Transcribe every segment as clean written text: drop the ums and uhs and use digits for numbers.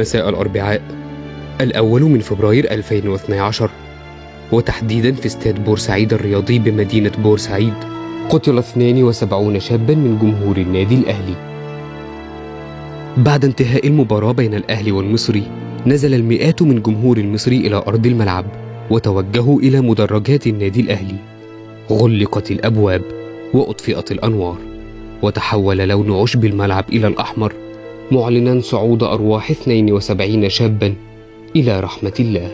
مساء الأربعاء 1 من فبراير 2012، وتحديدا في استاد بورسعيد الرياضي بمدينة بورسعيد، قتل 72 شابا من جمهور النادي الأهلي. بعد انتهاء المباراة بين الأهلي والمصري، نزل المئات من جمهور المصري إلى أرض الملعب وتوجهوا إلى مدرجات النادي الأهلي. غلقت الأبواب وأطفئت الأنوار، وتحول لون عشب الملعب إلى الأحمر، معلنا صعود أرواح 72 شابا إلى رحمة الله.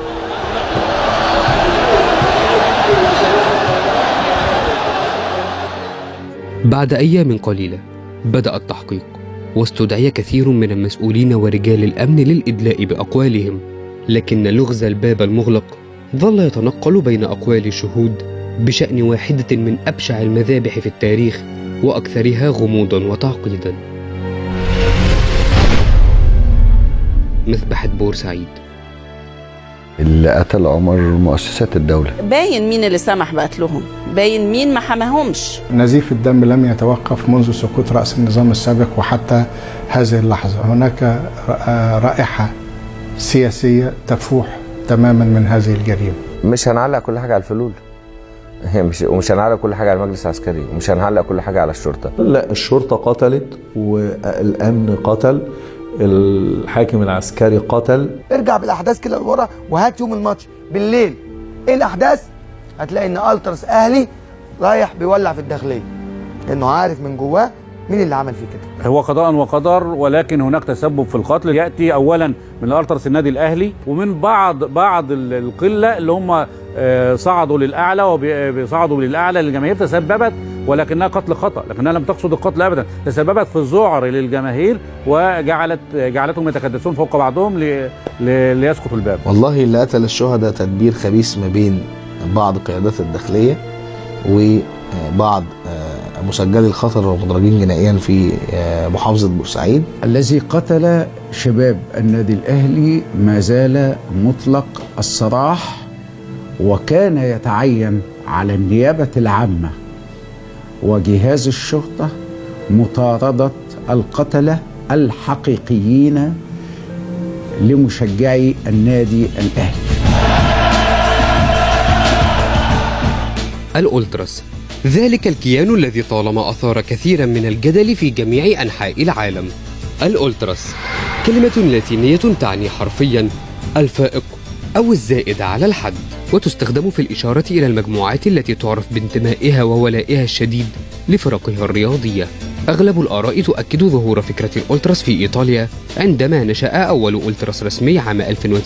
بعد أيام قليلة بدأ التحقيق، واستدعي كثير من المسؤولين ورجال الأمن للإدلاء بأقوالهم، لكن لغز الباب المغلق ظل يتنقل بين أقوال الشهود بشأن واحدة من أبشع المذابح في التاريخ وأكثرها غموضا وتعقيدا: مذبحة بورسعيد. اللي قتل عمر مؤسسات الدولة. باين مين اللي سمح بقتلهم، باين مين ما حماهمش. نزيف الدم لم يتوقف منذ سقوط رأس النظام السابق وحتى هذه اللحظة. هناك رائحة سياسية تفوح تماما من هذه الجريمة. مش هنعلق كل حاجة على الفلول، ومش هنعلق كل حاجة على المجلس العسكري، ومش هنعلق كل حاجة على الشرطة. لا، الشرطة قتلت، والأمن قتل، الحاكم العسكري قتل. ارجع بالاحداث كده لورا وهات يوم الماتش بالليل ايه الاحداث، هتلاقي ان التراس اهلي رايح بيولع في الداخليه، لانه عارف من جواه مين اللي عمل فيه كده. هو قضاء وقدر، ولكن هناك تسبب في القتل ياتي اولا من التراس النادي الاهلي، ومن بعض القله اللي هم صعدوا للاعلى، وبيصعدوا للاعلى. الجماهير تسببت، ولكنها قتل خطأ، لكنها لم تقصد القتل ابدا، تسببت في الذعر للجماهير وجعلتهم يتكدسون فوق بعضهم ليسقطوا الباب. والله اللي قتل الشهداء تدبير خبيث ما بين بعض قيادات الداخليه وبعض مسجلي الخطر ومدرجين جنائيا في محافظه بورسعيد. الذي قتل شباب النادي الاهلي ما زال مطلق السراح، وكان يتعين على النيابه العامه وجهاز الشرطة مطاردة القتلة الحقيقيين لمشجعي النادي الأهلي. الأولتراس، ذلك الكيان الذي طالما أثار كثيرا من الجدل في جميع أنحاء العالم. الأولتراس كلمة لاتينية تعني حرفيا الفائق أو الزائد على الحد، وتستخدم في الإشارة إلى المجموعات التي تعرف بانتمائها وولائها الشديد لفرقها الرياضية. أغلب الآراء تؤكد ظهور فكرة الأولتراس في إيطاليا عندما نشأ أول أولتراس رسمي عام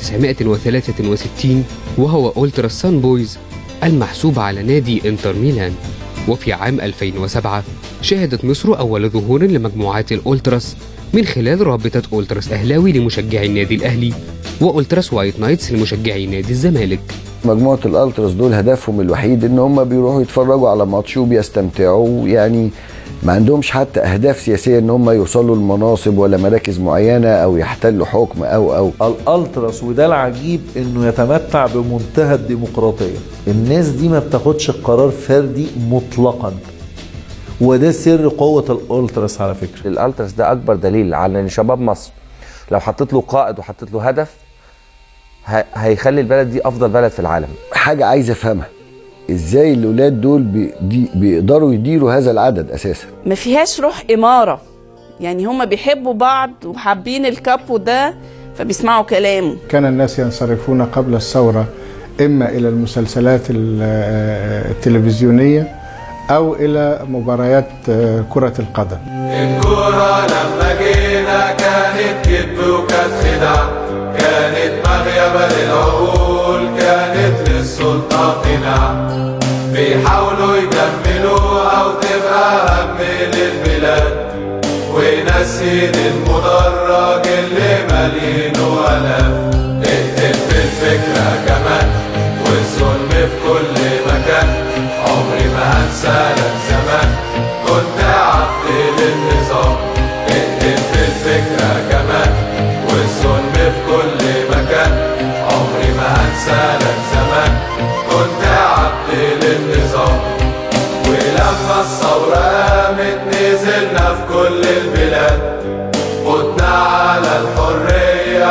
1963، وهو أولتراس سان بويز المحسوب على نادي إنتر ميلان. وفي عام 2007 شهدت مصر أول ظهور لمجموعات الأولتراس من خلال رابطة أولتراس أهلاوي لمشجعي النادي الأهلي، وأولتراس وايت نايتس لمشجعي نادي الزمالك. مجموعة الألتراس دول هدفهم الوحيد ان هم بيروحوا يتفرجوا على ماتش وبيستمتعوا، يعني ما عندهمش حتى أهداف سياسية ان هم يوصلوا لمناصب ولا مراكز معينة او يحتلوا حكم او الألتراس، وده العجيب انه يتمتع بمنتهى الديمقراطية. الناس دي ما بتاخدش قرار فردي مطلقا، وده سر قوة الأولتراس على فكرة. الألتراس ده أكبر دليل على إن شباب مصر لو حطيت له قائد وحطيت له هدف هيخلي البلد دي أفضل بلد في العالم. حاجة عايز أفهمها، إزاي الأولاد دول بيقدروا يديروا هذا العدد أساسا؟ ما فيهاش روح إمارة، يعني هم بيحبوا بعض وحابين الكابو ده فبيسمعوا كلامه. كان الناس ينصرفون قبل الثورة إما إلى المسلسلات التلفزيونية أو إلى مباريات كرة القدم. الكرة لما جينا كانت كذب وكانت خدعة، كانت مغيبة للعقول، كانت للسلطة قناع. بيحاولوا يكملوا أو تبقى هم للبلاد، ونسيت المدرج اللي مالينه ألاف. اقتل في الفكرة كمان والظلم في كل مكان، عمري ما هنسى لك زمان كنت عبد للنظام. اقتل في الفكرة كمان والظلم في كل مكان، عمري ما هنسى لك زمان كنت عبد للنظام. ولما الثورة قامت نزلنا في كل البلاد، خدنا على الحرية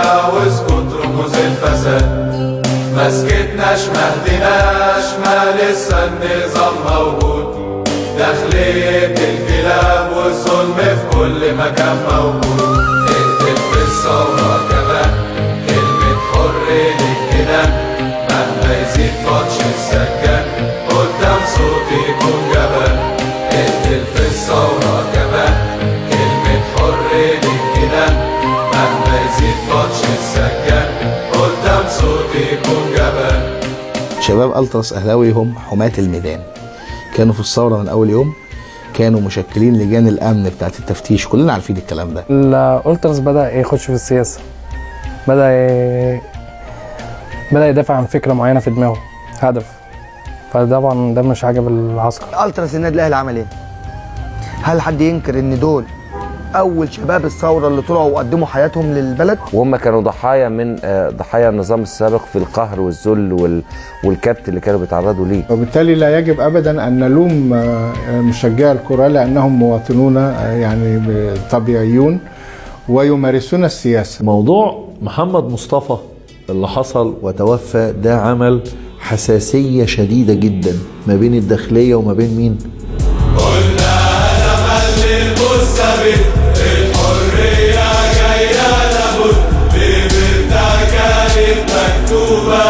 واسكت رموز الفساد. ما سكتناش ما هديناش، ما لسه النظام موجود. داخلية الكلاب والظلم في كل مكان موجود. اكتب في الثورة كمان كلمة حر للكلام، مهما يزيد ماتش السجان قدام صوتي يكون جبان. اكتب في الثورة كمان كلمة حر للكلام، مهما يزيد ماتش السجان قدام صوتي يكون جبان. شباب التراس اهلاوي هم حماة الميدان، كانوا في الثوره من اول يوم، كانوا مشكلين لجان الامن بتاعت التفتيش، كلنا عارفين الكلام ده. الالتراس بدا يخش في السياسه، بدا يدافع عن فكره معينه في دماغه، هدف، فطبعا ده مش عاجب العسكر. التراس النادي الاهلي عمل ايه؟ هل حد ينكر ان دول اول شباب الثوره اللي طلعوا وقدموا حياتهم للبلد؟ وهم كانوا ضحايا من ضحايا النظام السابق في القهر والذل والكبت اللي كانوا بيتعرضوا ليه. وبالتالي لا يجب ابدا ان نلوم مشجعي الكره، لانهم مواطنون يعني طبيعيون ويمارسون السياسه. موضوع محمد مصطفى اللي حصل وتوفى ده عمل حساسيه شديده جدا ما بين الداخليه وما بين مين؟ قلنا هنمل المستبد، الحرية جاية لابد، ببرتها كانت مكتوبة.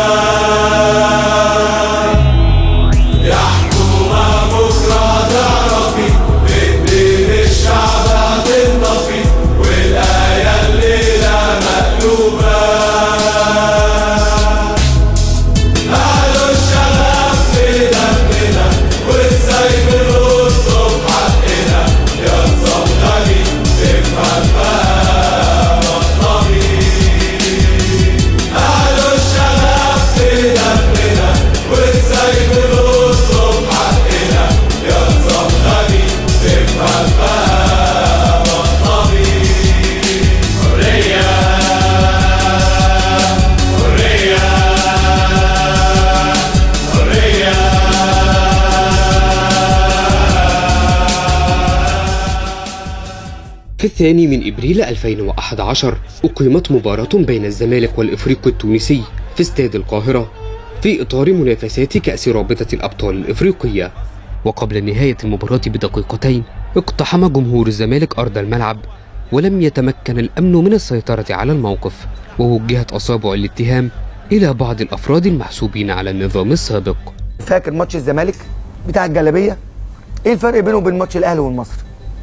يا حكومة بكرة تعرفي بإيدين الشعب هتنطفي، والآية الليلة مقلوبة. قالوا الشغف في دمنا وازاي بنطلب حقنا، يا نظام غني افهم بقى مطلبي. قالوا الشغف في دمنا وازاي بنطلب حقنا، يا نظام غني افهم بقى مطلبي. حرية حرية حرية. في 2 أبريل 2011 أقيمت مباراة بين الزمالك والإفريقي التونسي في استاد القاهرة في إطار منافسات كأس رابطة الأبطال الإفريقية. وقبل نهاية المباراة بدقيقتين اقتحم جمهور الزمالك أرض الملعب، ولم يتمكن الأمن من السيطرة على الموقف، ووجهت أصابع الاتهام إلى بعض الأفراد المحسوبين على النظام السابق. فاكر ماتش الزمالك بتاع الجلابيه؟ ايه الفرق بينه وبين ماتش الاهلي والمصري؟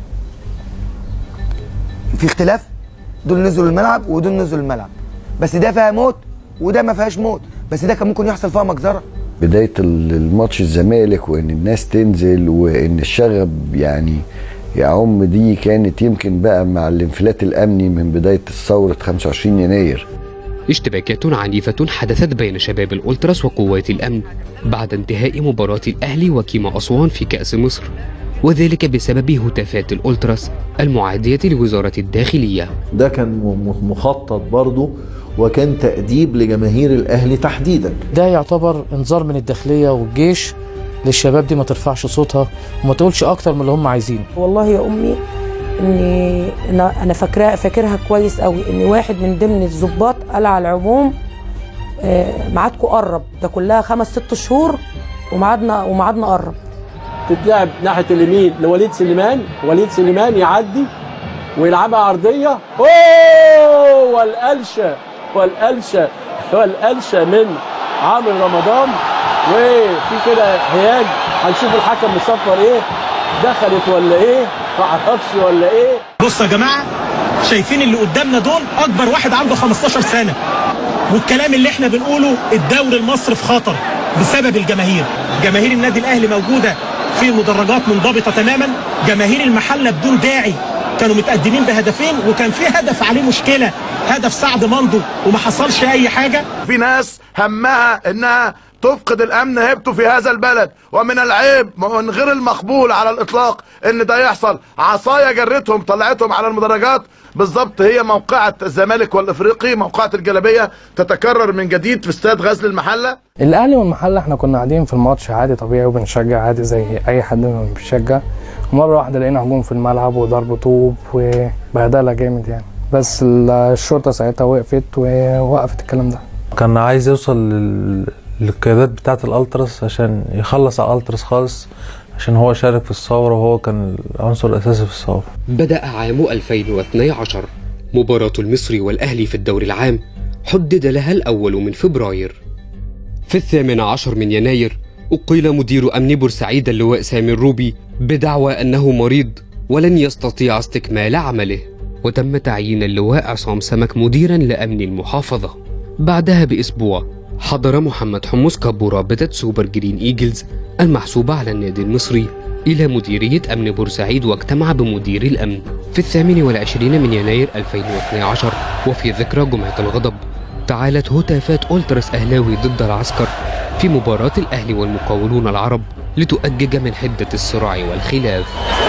في اختلاف، دول نزلوا الملعب ودول نزلوا الملعب، بس ده فيها موت وده ما فيهاش موت، بس ده كان ممكن يحصل فيها مجزره. بدايه الماتش الزمالك وان الناس تنزل وان الشغب يعني يعم، دي كانت يمكن بقى مع الانفلات الامني من بدايه ثوره 25 يناير. اشتباكات عنيفة حدثت بين شباب الأولتراس وقوات الأمن بعد انتهاء مباراة الأهلي وكيما أسوان في كأس مصر، وذلك بسبب هتافات الأولتراس المعادية لوزارة الداخلية. ده كان مخطط برضه، وكان تأديب لجماهير الأهلي تحديدا. ده يعتبر انذار من الداخلية والجيش للشباب دي، ما ترفعش صوتها وما تقولش أكتر من اللي هم عايزينه. والله يا أمي إني أنا فاكرها كويس قوي، إن واحد من ضمن الضباط قال على العموم ميعادكم قرب، ده كلها 5-6 شهور وميعادنا قرب. تتلعب ناحيه اليمين لوليد سليمان، وليد سليمان يعدي ويلعبها عرضيه، اوه والقلشه من عمرو رمضان، وفي كده هياج، هنشوف الحكم مصفر ايه، دخلت ولا ايه، ما اعرفش ولا ايه. بصوا يا جماعه، شايفين اللي قدامنا دول اكبر واحد عنده 15 سنه، والكلام اللي احنا بنقوله الدوري المصري في خطر بسبب الجماهير. جماهير النادي الاهلي موجوده في مدرجات منضبطه تماما، جماهير المحله بدون داعي كانوا متقدمين بهدفين، وكان في هدف عليه مشكله، هدف سعد مندو، وما حصلش اي حاجه. في ناس همها انها تفقد الامن هيبته في هذا البلد، ومن العيب من غير المقبول على الاطلاق ان ده يحصل. عصايه جرتهم طلعتهم على المدرجات، بالظبط هي موقعة الزمالك والافريقي، موقعة الجلابيه تتكرر من جديد في استاد غزل المحله. الاهلي والمحله احنا كنا قاعدين في الماتش عادي طبيعي وبنشجع عادي زي اي حد بيشجع، ومره واحده لقينا هجوم في الملعب وضرب طوب وبهدله جامد يعني. بس الشرطه ساعتها وقفت ووقفت الكلام ده. كان عايز يوصل للقيادات بتاعه الالتراس عشان يخلص على الالتراس خالص، عشان هو شارك في الثوره وهو كان العنصر الاساسي في الثوره. بدأ عام 2012 مباراة المصري والأهلي في الدور العام حدد لها الأول من فبراير. في 18 من يناير أقيل مدير أمن بورسعيد اللواء سامي الروبي بدعوى أنه مريض ولن يستطيع استكمال عمله، وتم تعيين اللواء عصام سمك مديرا لأمن المحافظة. بعدها بأسبوع حضر محمد حمص كابو رابطة سوبر جرين إيجلز المحسوبة على النادي المصري إلى مديرية أمن بورسعيد، واجتمع بمدير الأمن في 28 من يناير 2012. وفي ذكرى جمعة الغضب تعالت هتافات أولتراس أهلاوي ضد العسكر في مباراة الأهلي والمقاولون العرب لتؤجج من حدة الصراع والخلاف.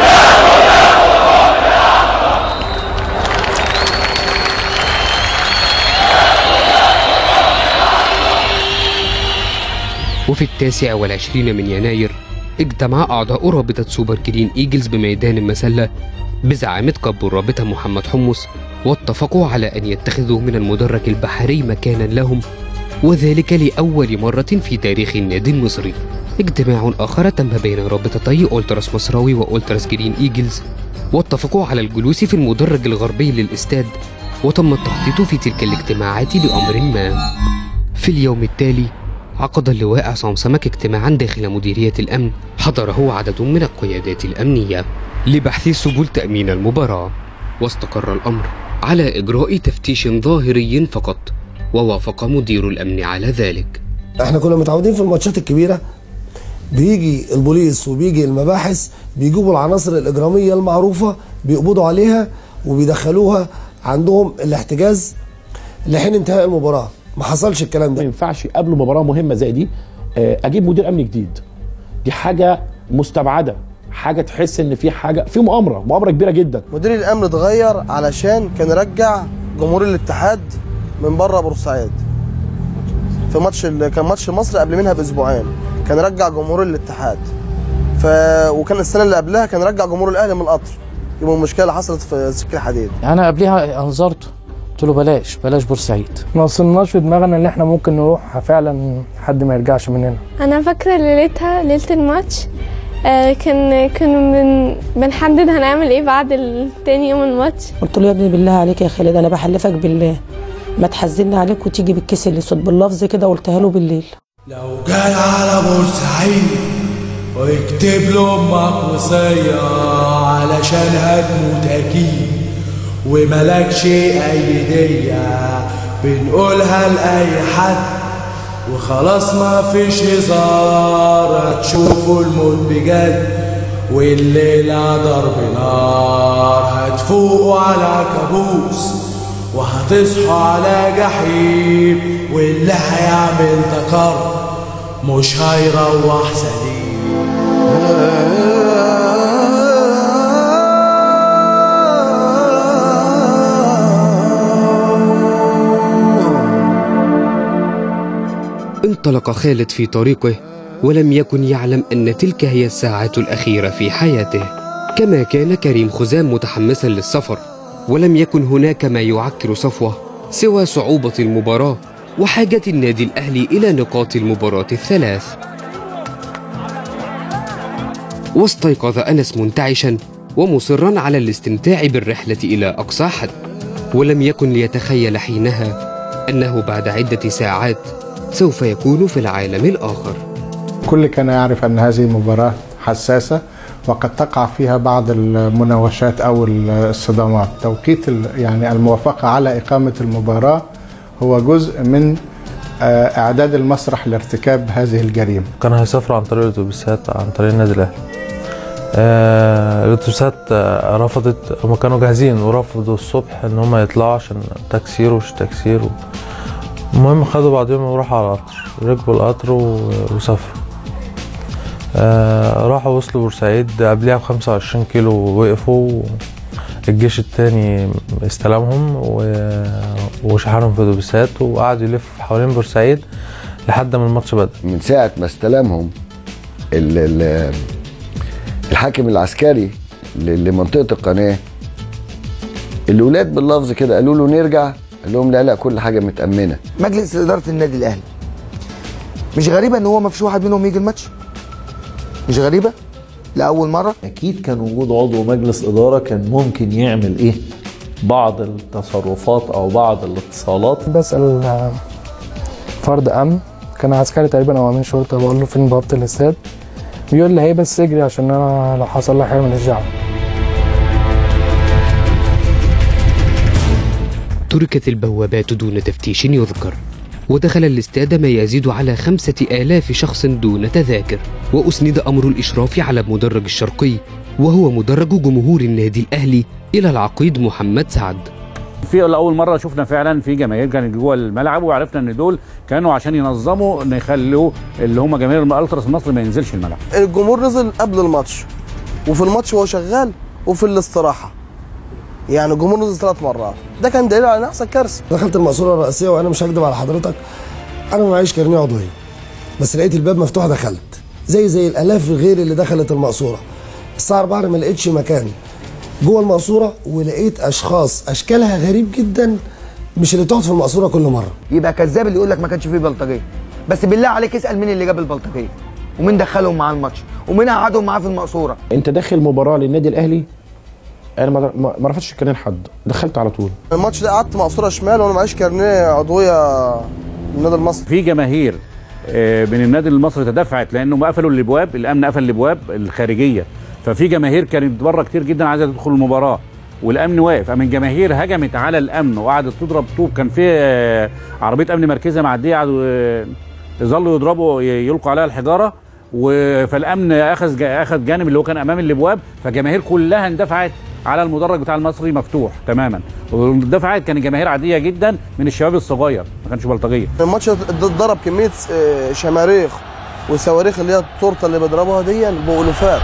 وفي 29 من يناير اجتمع أعضاء رابطة سوبر جرين إيجلز بميدان المسلة بزعامة كابو الرابطة محمد حمص، واتفقوا على أن يتخذوا من المدرج البحري مكانا لهم، وذلك لأول مرة في تاريخ النادي المصري. اجتماع آخر تم بين رابطتي أولتراس مصراوي وأولتراس جرين إيجلز، واتفقوا على الجلوس في المدرج الغربي للاستاد، وتم التخطيط في تلك الاجتماعات لأمر ما. في اليوم التالي عقد اللواء عصام سمك اجتماعا داخل مديرية الأمن حضره عدد من القيادات الأمنية لبحث سبل تأمين المباراة، واستقر الأمر على إجراء تفتيش ظاهري فقط، ووافق مدير الأمن على ذلك. احنا كنا متعودين في الماتشات الكبيرة بيجي البوليس وبيجي المباحث بيجيبوا العناصر الإجرامية المعروفة بيقبضوا عليها وبيدخلوها عندهم الاحتجاز لحين انتهاء المباراة. ما حصلش الكلام ده. ما ينفعش قبل مباراة مهمة زي دي اجيب مدير امن جديد، دي حاجة مستبعدة، حاجة تحس ان في حاجة في مؤامرة كبيرة جدا. مدير الامن اتغير علشان كان رجع جمهور الاتحاد من بره بورسعيد في ماتش كان ماتش مصر قبل منها باسبوعين، كان رجع جمهور الاتحاد وكان السنة اللي قبلها كان رجع جمهور الاهلي من القطر. يبقى المشكلة اللي حصلت في سكة الحديد. انا قبلها انظرته قلت له بلاش بورسعيد. ما وصلناش في دماغنا ان احنا ممكن نروح فعلا حد ما يرجعش مننا. انا فاكره ليله الماتش كنا بنحدد هنعمل ايه بعد تاني يوم الماتش. قلت له يا ابني بالله عليك يا خالد انا بحلفك بالله ما تحزني عليك وتيجي بالكيس اللي صوت باللفظ كده، قلتها له بالليل. لو جاي على بورسعيد واكتب له امك وصيه علشان هتموت اكيد وملكش اي دية بنقولها لاي حد وخلاص ما فيش هزار، هتشوفوا الموت بجد والليلة ضرب نار، هتفوقوا على كابوس وهتصحوا على جحيم، واللي هيعمل تكر مش هيروح سليم. انطلق خالد في طريقه ولم يكن يعلم أن تلك هي الساعات الأخيرة في حياته. كما كان كريم خزام متحمسا للسفر، ولم يكن هناك ما يعكر صفوه سوى صعوبة المباراة وحاجة النادي الأهلي إلى نقاط المباراة الثلاث. واستيقظ أنس منتعشا ومصرا على الاستمتاع بالرحلة إلى أقصى حد، ولم يكن ليتخيل حينها أنه بعد عدة ساعات سوف يكون في العالم الآخر. كل كان يعرف أن هذه مباراة حساسة وقد تقع فيها بعض المناوشات أو الصدامات. توقيت يعني الموافقة على إقامة المباراة هو جزء من إعداد المسرح لارتكاب هذه الجريمة. كان هيسافروا عن طريق الأتوبيسات عن طريق النادي الأهلي. الأتوبيسات رفضت، هم كانوا جاهزين ورفضوا الصبح إن هم يطلعوا عشان تكسير ومش تكسير. المهم خدوا بعضهم وراحوا على القطر، ركبوا القطر وسافروا. راحوا وصلوا بورسعيد قبلها ب25 كيلو، وقفوا الجيش التاني استلمهم وشحنهم في اتوبيسات وقعدوا يلفوا حوالين بورسعيد لحد ما الماتش بدأ. من ساعة ما استلمهم الحاكم العسكري لمنطقة القناة الاولاد باللفظ كده قالوا له نرجع، قال لهم لا كل حاجه متامنه. مجلس اداره النادي الاهلي مش غريبه ان هو ما فيش واحد منهم يجي الماتش؟ مش غريبه لاول مره؟ اكيد كان وجود عضو مجلس اداره كان ممكن يعمل ايه بعض التصرفات او بعض الاتصالات. بسال فرد امن كان عسكري تقريبا او امين شرطه، بقول له فين بوابه الاستاد، بيقول لي هي بس اجري عشان انا لو حصل لي حاجه ماليش دعوه. تركت البوابات دون تفتيش يذكر، ودخل الاستاد ما يزيد على 5000 شخص دون تذاكر، وأسند أمر الإشراف على المدرج الشرقي وهو مدرج جمهور النادي الأهلي إلى العقيد محمد سعد. في اول مره شفنا فعلا في جماهير كانت جوه الملعب، وعرفنا ان دول كانوا عشان ينظموا ان يخلوا اللي هم جماهير الالتراس المصري ما ينزلش الملعب. الجمهور نزل قبل الماتش وفي الماتش وهو شغال وفي الاستراحه، يعني الجمهور نزل 3 مرات، ده كان دليل على نفس الكارثه. دخلت المقصوره الرئيسيه وانا مش هكدب على حضرتك، انا ما معيش كارنيه عضويه، بس لقيت الباب مفتوح دخلت زي الالاف غير اللي دخلت المقصوره. الساعه 4 ما لقيتش مكان جوه المقصوره، ولقيت اشخاص اشكالها غريب جدا مش اللي بتقعد في المقصوره كل مره. يبقى كذاب اللي يقول لك ما كانش فيه بلطجيه، بس بالله عليك اسال مين اللي جاب البلطجيه ومين دخلهم معاه الماتش ومين قعدهم معاه في المقصوره. انت داخل مباراه للنادي الاهلي، انا ما رفضتش كارنيه لحد، دخلت على طول. الماتش ده قعدت مقصوره شمال وانا معيش كارنيه عضويه النادي المصري. في جماهير من النادي المصري تدفعت لانهم قفلوا الابواب، الامن قفل الابواب الخارجيه، ففي جماهير كانت بره كتير جدا عايزه تدخل المباراه والامن واقف، من جماهير هجمت على الامن وقعدت تضرب طوب. كان في عربيه امن مركزيه معديه قعدوا يظلوا يضربوا يلقوا عليها الحجاره، فالامن اخذ جانب اللي هو كان امام الابواب، فالجماهير كلها اندفعت على المدرج بتاع المصري مفتوح تماما، واندفعت كان جماهير عاديه جدا من الشباب الصغير ما كانش بلطجيه. الماتش اتضرب كميه شماريخ وصواريخ اللي هي التورته اللي بيضربوها دي بألوفات.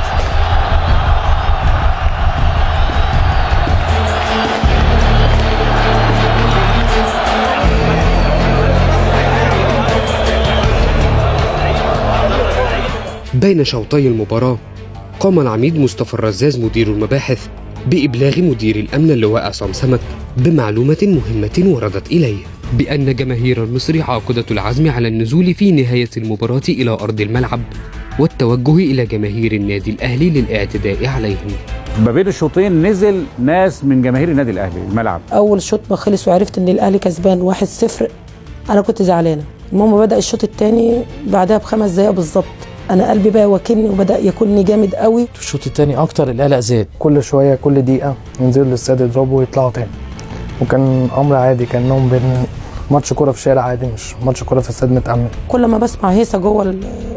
بين شوطي المباراة قام العميد مصطفى الرزاز مدير المباحث بإبلاغ مدير الأمن اللواء عصام سمك بمعلومة مهمة وردت إليه بأن جماهير المصري عاقدة العزم على النزول في نهاية المباراة إلى أرض الملعب والتوجه إلى جماهير النادي الأهلي للاعتداء عليهم. ما بين الشوطين نزل ناس من جماهير النادي الأهلي الملعب. أول شوط ما خلص وعرفت إن الأهلي كسبان 1-0 أنا كنت زعلانة. المهم بدأ الشوط الثاني بعدها ب5 دقايق بالظبط انا قلبي بقى واكلني وبدا ياكلني جامد قوي. الشوط الثاني اكتر القلق زاد، كل شويه كل دقيقه ينزلوا الاستاد يضربوا ويطلعوا تاني، وكان امر عادي كانهم بين ماتش كوره في شارع عادي مش ماتش كوره في استاد متامن. كل ما بسمع هيصه جوه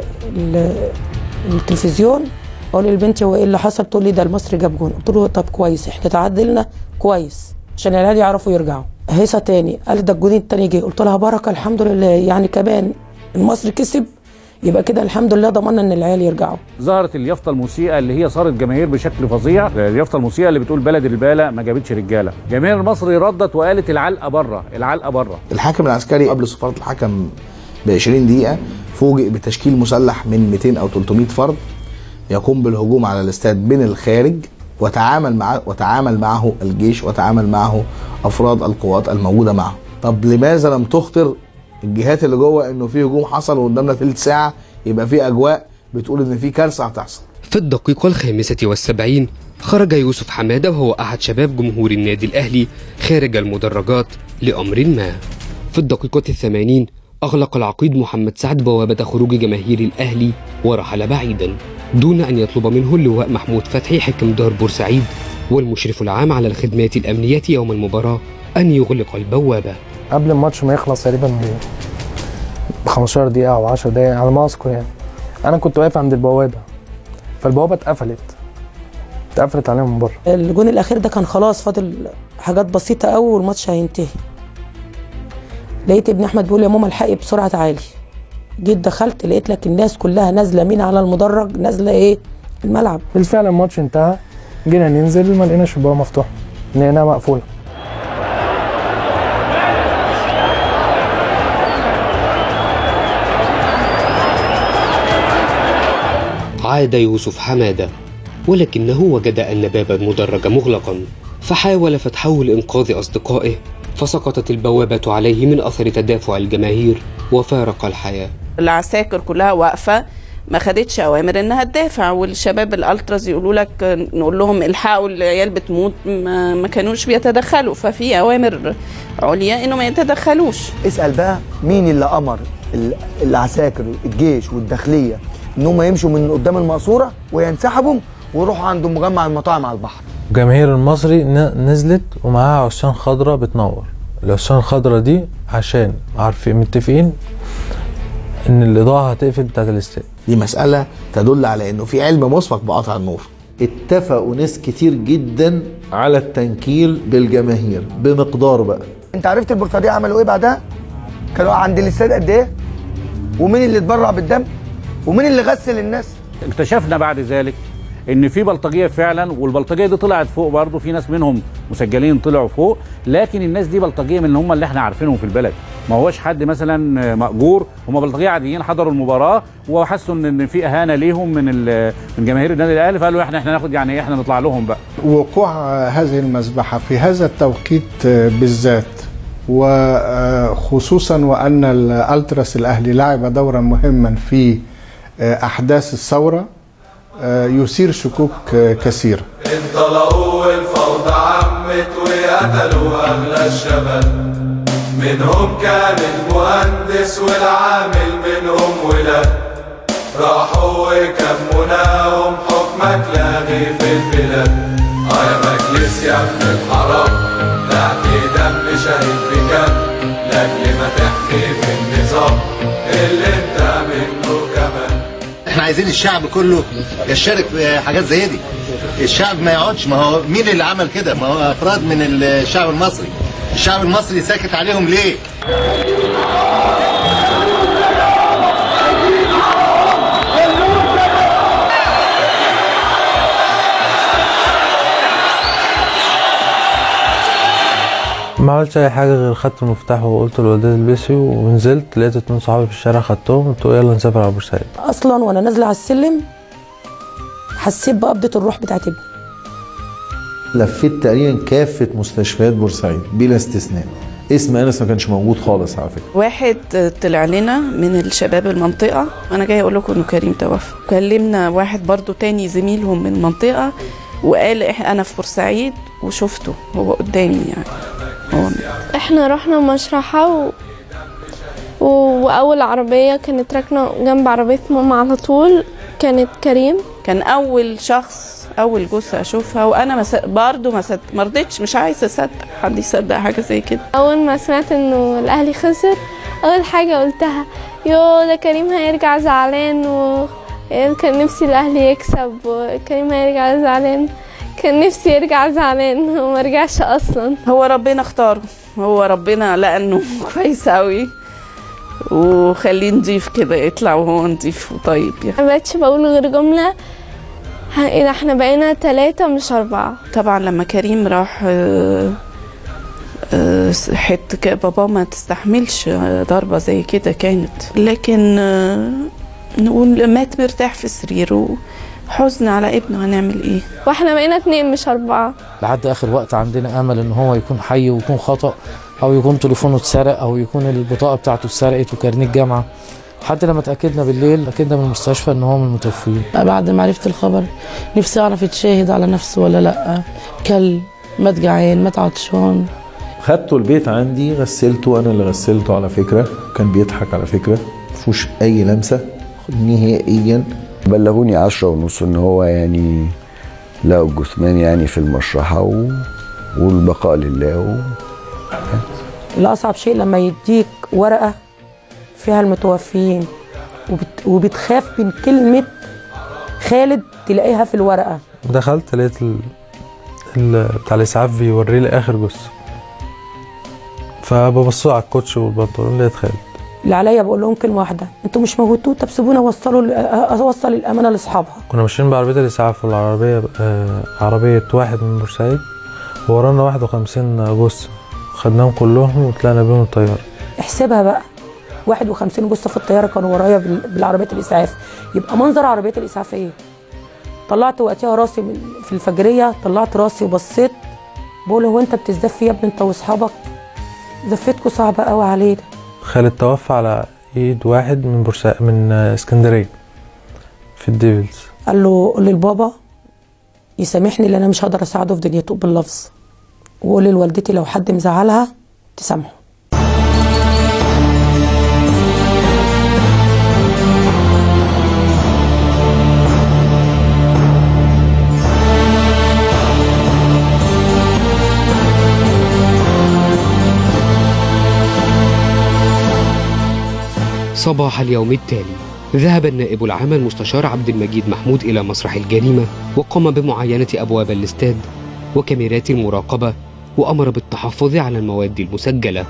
التلفزيون اقول لبنتي هو ايه اللي حصل؟ تقول لي ده المصري جاب جون. قلت له طب كويس احنا تعادلنا كويس عشان العيال يعرفوا يرجعوا. هيصه تاني قالت ده الجون التاني جه. قلت لها بركه الحمد لله، يعني كمان المصري كسب يبقى كده الحمد لله ضمننا ان العيال يرجعوا. ظهرت اليافطه المسيئه اللي هي صارت جماهير بشكل فظيع، اليافطه المسيئه اللي بتقول بلد البالة ما جابتش رجاله. جماهير المصري ردت وقالت العلقه بره، العلقه بره. الحاكم العسكري قبل صفاره الحكم ب 20 دقيقه فوجئ بتشكيل مسلح من 200 او 300 فرد يقوم بالهجوم على الاستاد من الخارج، وتعامل معه الجيش وتعامل معه افراد القوات الموجوده معه. طب لماذا لم تخطر الجهات اللي جوه انه في هجوم حصل وقدامنا ثلث ساعه يبقى في اجواء بتقول ان في كارثه هتحصل؟ في الدقيقه 75 خرج يوسف حماده وهو احد شباب جمهور النادي الاهلي خارج المدرجات لامر ما. في الدقيقه 80 اغلق العقيد محمد سعد بوابه خروج جماهير الاهلي ورحل بعيدا دون ان يطلب منه اللواء محمود فتحي حكم دار بورسعيد والمشرف العام على الخدمات الامنيه يوم المباراه ان يغلق البوابه. قبل الماتش ما يخلص تقريبا ب 15 دقيقة أو 10 دقايق على ما أذكر، يعني أنا كنت واقف عند البوابة فالبوابة اتقفلت عليهم من بره. الجون الأخير ده كان خلاص فاضل حاجات بسيطة قوي والماتش هينتهي. لقيت ابن أحمد بيقول يا ماما الحقي بسرعة تعالي. جيت دخلت لقيت لك الناس كلها نازلة مين على المدرج، نازلة إيه الملعب. بالفعل الماتش انتهى، جينا ننزل ما لقيناش البوابة مفتوحة، لقيناها مقفولة. عاد يوسف حماده ولكنه وجد أن باب المدرج مغلقا، فحاول فتحه لإنقاذ أصدقائه، فسقطت البوابة عليه من أثر تدافع الجماهير وفارق الحياة. العساكر كلها واقفة ما خدتش أوامر إنها تدافع، والشباب الألتراز يقولوا لك نقول لهم الحقوا العيال بتموت، ما كانوش بيتدخلوا. ففي أوامر عليا إنه ما يتدخلوش. اسأل بقى مين اللي أمر العساكر الجيش والداخلية إنهم يمشوا من قدام المقصورة وينسحبوا ويروحوا عند مجمع المطاعم على البحر. الجماهير المصري نزلت ومعاها عصيان خضراء بتنور. العصيان الخضراء دي عشان عارفين متفقين ان الاضاءه هتقفل بتاعت الاستاد. دي مساله تدل على انه في علم مسبق بقطع النور. اتفقوا ناس كتير جدا على التنكيل بالجماهير بمقدار بقى. انت عرفت البورسعيديه عملوا ايه بعدها؟ كانوا عند الاستاد قد ايه؟ ومين اللي اتبرع بالدم؟ ومين اللي غسل الناس؟ اكتشفنا بعد ذلك ان في بلطجيه فعلا، والبلطجيه دي طلعت فوق برضه، في ناس منهم مسجلين طلعوا فوق، لكن الناس دي بلطجيه من هم اللي احنا عارفينهم في البلد، ما هوش حد مثلا مأجور، هم بلطجيه عاديين حضروا المباراه وحسوا ان في اهانه ليهم من جماهير النادي الاهلي، فقالوا احنا ناخد يعني احنا نطلع لهم بقى. وقوع هذه المذبحه في هذا التوقيت بالذات، وخصوصا وان الالتراس الاهلي لعب دورا مهما في احداث الثوره، يثير شكوك كثيرة. انطلقوا والفوضى عمت وقتلوا أغلى الشباب، منهم كان المهندس والعامل منهم ولاد، راحوا وكموناهم حكمك لاغي في البلاد. يا مجلس يا ابن الحرام، تحكي دم شهيد بكام، لاجل ما تحكي في النظام اللي انت منه كمان. احنا عايزين الشعب كله يشارك في حاجات زي دي. الشعب ما يقعدش، ما هو مين اللي عمل كده؟ ما هو افراد من الشعب المصري. الشعب المصري ساكت عليهم ليه؟ ما عملتش اي حاجه غير خدت المفتاح وقلت لوالدتي البسي، ونزلت لقيت 2 صحابي في الشارع خدتهم قلت له يلا نسافر على بورسعيد. اصلا وانا نازله على السلم حسيت بقبضه الروح بتاعت ابني. لفيت تقريبا كافه مستشفيات بورسعيد بلا استثناء. اسم انس ما كانش موجود خالص على فكره. واحد طلع لنا من الشباب المنطقه، انا جاي اقول لكم انه كريم توفى. كلمنا واحد برضو تاني زميلهم من المنطقه وقال انا في بورسعيد وشفته هو قدامي يعني. احنا رحنا مشرحة واول عربية كانت راكنة جنب عربية ماما على طول كانت كريم. كان اول شخص اول جثة اشوفها، وانا برضو ما رضيتش، مش عايزة اصدق حد يصدق حاجة زي كده. اول ما سمعت انه الاهلي خسر اول حاجة قلتها ده كريم هيرجع زعلان، وكان نفسي الاهلي يكسب وكريم هيرجع زعلان. كان نفسي يرجع زعلان وما رجعش اصلا. هو ربنا اختاره، هو ربنا لانه كويس قوي وخليه نضيف كده يطلع وهو نضيف وطيب يعني. ما بقتش بقول غير جمله احنا بقينا 3 مش 4. طبعا لما كريم راح حته بابا ما تستحملش ضربه زي كده كانت، لكن نقول مات مرتاح في سريره، حزن على ابنه، هنعمل ايه؟ واحنا بقينا 2 مش 4. لحد اخر وقت عندنا امل ان هو يكون حي ويكون خطأ، او يكون تليفونه اتسرق، او يكون البطاقه بتاعته اتسرقت وكارنيه الجامعه. لحد لما اتاكدنا بالليل اتاكدنا من المستشفى ان هو من المتوفيين. بعد ما عرفت الخبر نفسي اعرف يتشاهد على نفسه ولا لا، كل مات جعان مات عطشان. خدته البيت عندي غسلته، انا اللي غسلته على فكره، كان بيضحك على فكره، مفيهوش اي لمسه نهائيا. بلغوني 10:30 ان هو يعني لقوا الجثمان يعني في المشرحه والبقاء لله. الاصعب شيء لما يديك ورقه فيها المتوفيين وبتخاف من كلمه خالد تلاقيها في الورقه. دخلت لقيت بتاع الاسعاف بيوري لي اخر جثه، فببص على الكوتش والبنطلون لقيت خالد. اللي عليا بقول لهم كلمه واحده، انتوا مش موتوه، طب سيبونا اوصل الامانه لاصحابها. كنا ماشيين بعربيه الاسعاف، والعربيه عربيه واحد من بورسعيد، وورانا 51 جثه، خدناهم كلهم وطلعنا بيهم الطياره. احسبها بقى 51 جثه في الطياره كانوا ورايا بالعربيه الاسعاف، يبقى منظر عربيه الاسعاف ايه؟ طلعت وقتها راسي في الفجريه، طلعت راسي وبصيت بقول هو انت بتزدف يا ابني انت واصحابك؟ زفتكوا صعبه قوي علينا. خالد توفى على ايد واحد من اسكندريه في الديفلز. قال له قول للبابا يسامحني لان انا مش هقدر اساعده في دنيته باللفظ، وقول لوالدتي لو حد مزعلها تسامحه. صباح اليوم التالي ذهب النائب العام المستشار عبد المجيد محمود إلى مسرح الجريمة وقام بمعاينة أبواب الاستاد وكاميرات المراقبة وأمر بالتحفظ على المواد المسجلة.